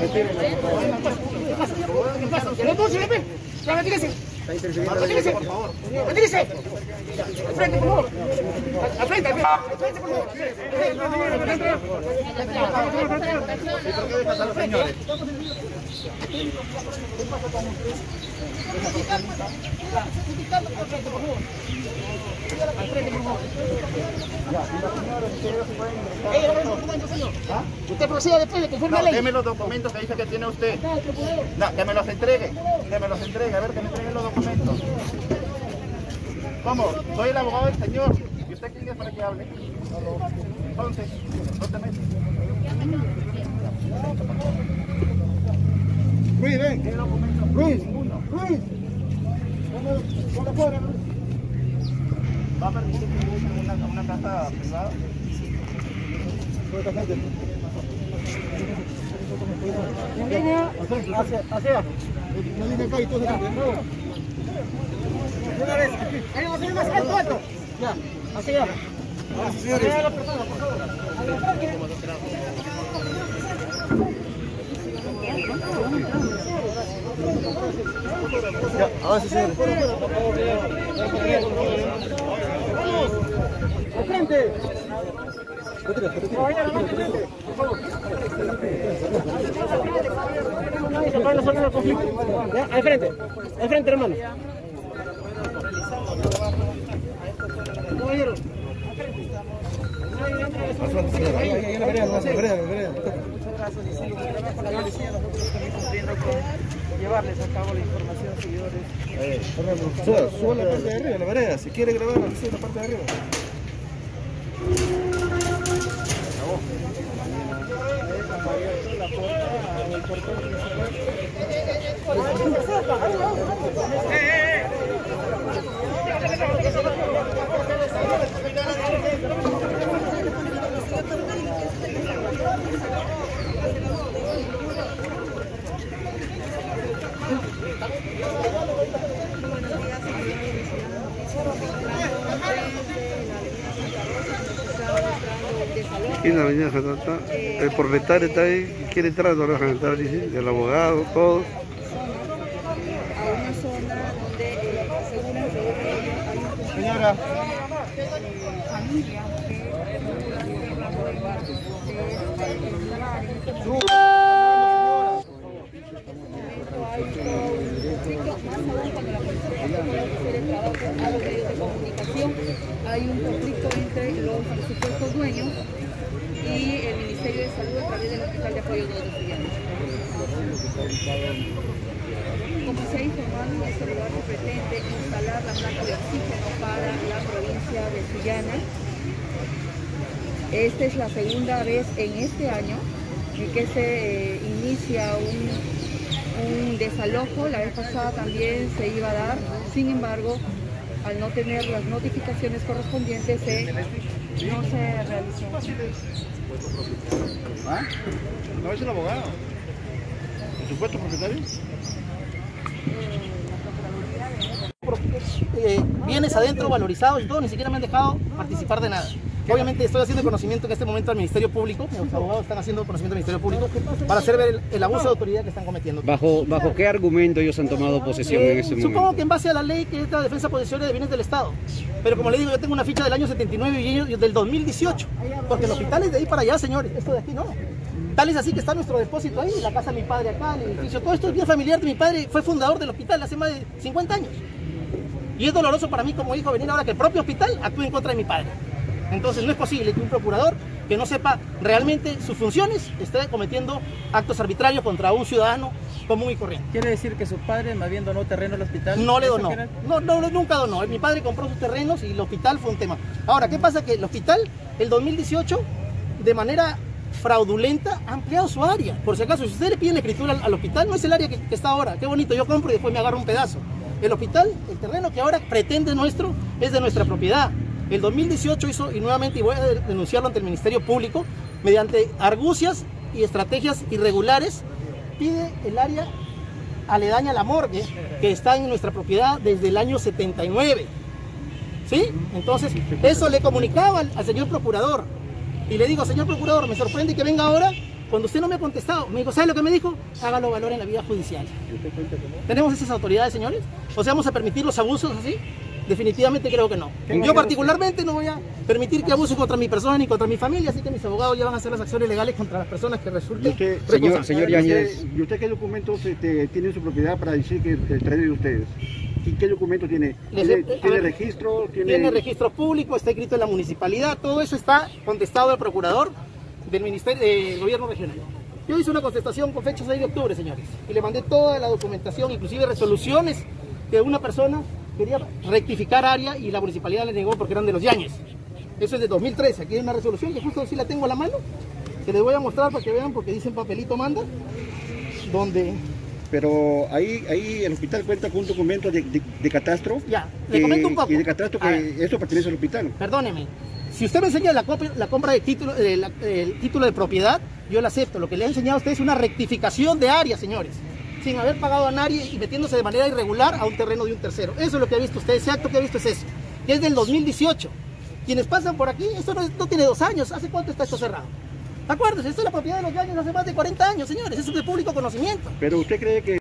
Retírese, por favor. Retírese. Al frente, por favor. Al frente, por favor. ¿Por qué dejas a los señores? Usted proceda después de conforme a ley. Deme los documentos que dice que tiene usted. No, que me los entregue. Que me los entregue. A ver, que me entreguen los documentos. ¿Cómo? Soy el abogado del señor. ¿Y usted quién es para que hable? Entonces, ¿dónde mete? Ruiz, ven. ¿Qué documento? Ruiz. Ruiz. ¿Dónde fuera, Ruiz? ¿Va a permitir que use una casa privada? Hacia. No viene acá y todo acá. Una vez. Ahí vamos a ir más alto. Ya, hacia allá. Señores. Ya, avance, señores. ¡Al frente! Al frente, hermano. Caballero. Ahí la vereda. Muchas gracias, y sí, trabajo con la policía, nosotros también cumpliendo con llevarles a cabo la información, seguidores. Suba la parte de arriba, la vereda, si quiere grabar, sube la parte de arriba. Aquí en la avenida Jatata, el propietario está ahí, quiere entrar, no lo dejan entrar, dice, el abogado, todo. A una zona donde aseguran que hay un Señora. familia hay un conflicto entre los supuestos dueños y el Ministerio de Salud a través del Hospital de Apoyo de Sullana. Como se ha informado, en este lugar se pretende instalar la planta de oxígeno para la provincia de Sullana. Esta es la segunda vez en este año en que se inicia un desalojo. La vez pasada también se iba a dar, sin embargo, al no tener las notificaciones correspondientes, no se realizó. ¿Ah? ¿No es el abogado? ¿El supuesto propietario? Bienes adentro valorizados y todo, ni siquiera me han dejado participar de nada. Obviamente estoy haciendo conocimiento en este momento al Ministerio Público, los abogados están haciendo conocimiento al Ministerio Público para hacer ver el abuso de autoridad que están cometiendo. ¿Bajo qué argumento ellos han tomado posesión en ese momento? Supongo que en base a la ley que es la defensa posesoria de bienes del Estado. Pero como le digo, yo tengo una ficha del año 79 y del 2018, porque el hospital es de ahí para allá, señores, esto de aquí no. Tal es así que está nuestro depósito ahí, la casa de mi padre acá, el edificio, todo esto es bien familiar de mi padre, fue fundador del hospital hace más de 50 años. Y es doloroso para mí como hijo venir ahora que el propio hospital actúe en contra de mi padre. Entonces no es posible que un procurador que no sepa realmente sus funciones esté cometiendo actos arbitrarios contra un ciudadano común y corriente. ¿Quiere decir que su padre más bien donó terreno al hospital? No le donó, nunca donó. Mi padre compró sus terrenos y el hospital fue un tema. Ahora, ¿qué pasa? Que el hospital, el 2018, de manera fraudulenta, ha ampliado su área. Por si acaso, si ustedes le piden escritura al hospital, no es el área que está ahora. Qué bonito, yo compro y después me agarro un pedazo. El hospital, el terreno que ahora pretende nuestro, es de nuestra propiedad. El 2018 hizo, y nuevamente voy a denunciarlo ante el Ministerio Público, mediante argucias y estrategias irregulares, pide el área aledaña a la morgue, que está en nuestra propiedad desde el año 79. ¿Sí? Entonces, eso le comunicaba al señor procurador. Y le digo, señor procurador, me sorprende que venga ahora Cuando usted no me ha contestado, me dijo, ¿sabe lo que me dijo? Hágalo valor en la vía judicial. ¿Tenemos esas autoridades, señores? O sea, ¿vamos a permitir los abusos así? Definitivamente creo que no. Yo particularmente no voy a permitir que abusen contra mi persona ni contra mi familia, así que mis abogados ya van a hacer las acciones legales contra las personas que resulten responsables. Señor Yáñez. ¿Y usted qué documentos tiene en su propiedad para decir que el terreno de ustedes? ¿Y qué documento tiene? ¿Tiene registro? Tiene registro público, está escrito en la municipalidad, todo eso está contestado al procurador del Ministerio del Gobierno Regional. Yo hice una contestación con fecha 6 de octubre, señores, y le mandé toda la documentación, inclusive resoluciones que una persona quería rectificar área y la municipalidad le negó porque eran de los Yáñez. Eso es de 2013, aquí hay una resolución que justo así la tengo a la mano, que les voy a mostrar para que vean porque dicen papelito manda, donde... Pero ahí el hospital cuenta con un documento de catastro. Ya, le comento un poco. Y de catastro que eso pertenece al hospital. Perdóneme, si usted me enseña la compra de título, el título de propiedad, yo la acepto. Lo que le he enseñado a usted es una rectificación de área, señores, sin haber pagado a nadie y metiéndose de manera irregular a un terreno de un tercero. Eso es lo que ha visto usted, ese acto que ha visto es eso, que es del 2018. Quienes pasan por aquí, esto no tiene 2 años, ¿hace cuánto está esto cerrado? Acuérdense, esto es la propiedad de los Yáñez hace más de 40 años, señores, eso es de público conocimiento. Pero usted cree que